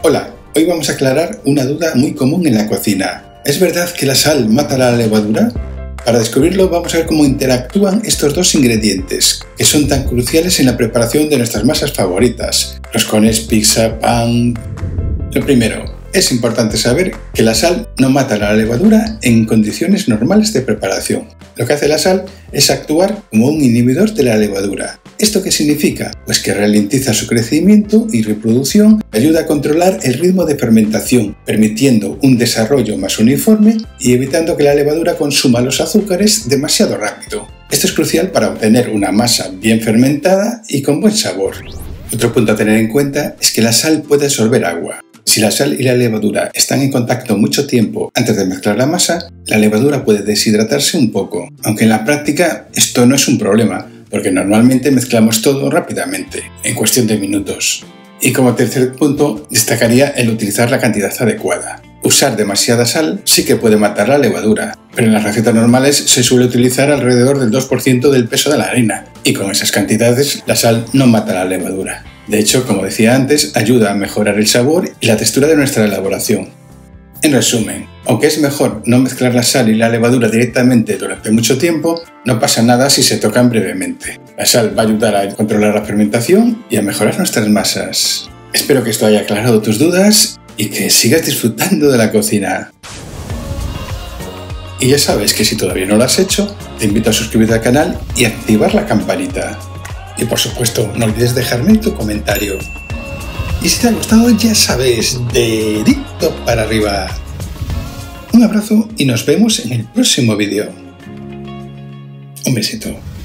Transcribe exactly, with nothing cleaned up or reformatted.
Hola, hoy vamos a aclarar una duda muy común en la cocina. ¿Es verdad que la sal mata la levadura? Para descubrirlo vamos a ver cómo interactúan estos dos ingredientes, que son tan cruciales en la preparación de nuestras masas favoritas, roscones, pizza, pan... Lo primero, es importante saber que la sal no mata la levadura en condiciones normales de preparación. Lo que hace la sal es actuar como un inhibidor de la levadura. ¿Esto qué significa? Pues que ralentiza su crecimiento y reproducción y ayuda a controlar el ritmo de fermentación, permitiendo un desarrollo más uniforme y evitando que la levadura consuma los azúcares demasiado rápido. Esto es crucial para obtener una masa bien fermentada y con buen sabor. Otro punto a tener en cuenta es que la sal puede absorber agua. Si la sal y la levadura están en contacto mucho tiempo antes de mezclar la masa, la levadura puede deshidratarse un poco, aunque en la práctica esto no es un problema, porque normalmente mezclamos todo rápidamente, en cuestión de minutos. Y como tercer punto, destacaría el utilizar la cantidad adecuada. Usar demasiada sal sí que puede matar la levadura, pero en las recetas normales se suele utilizar alrededor del dos por ciento del peso de la harina, y con esas cantidades la sal no mata la levadura. De hecho, como decía antes, ayuda a mejorar el sabor y la textura de nuestra elaboración. En resumen, aunque es mejor no mezclar la sal y la levadura directamente durante mucho tiempo, no pasa nada si se tocan brevemente. La sal va a ayudar a controlar la fermentación y a mejorar nuestras masas. Espero que esto haya aclarado tus dudas y que sigas disfrutando de la cocina. Y ya sabes que si todavía no lo has hecho, te invito a suscribirte al canal y activar la campanita. Y por supuesto, no olvides dejarme tu comentario. Y si te ha gustado, ya sabes, dedito para arriba. Un abrazo y nos vemos en el próximo vídeo. Un besito.